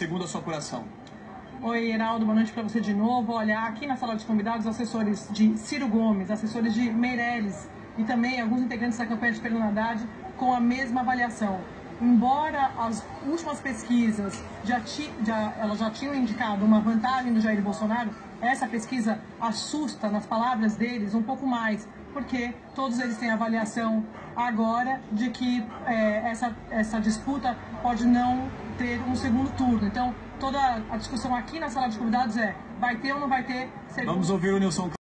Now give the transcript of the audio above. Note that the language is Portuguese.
segundo a sua apuração? Oi, Heraldo, boa noite para você de novo. Olha, aqui na sala de convidados, assessores de Ciro Gomes, assessores de Meirelles e também alguns integrantes da campanha de Fernando Haddad com a mesma avaliação. Embora as últimas pesquisas elas já tinham indicado uma vantagem do Jair Bolsonaro, essa pesquisa assusta, nas palavras deles, um pouco mais, porque todos eles têm avaliação agora de que essa disputa pode não ter um segundo turno. Então, toda a discussão aqui na sala de convidados vai ter ou não vai ter segundo... Vamos ouvir o Nilson.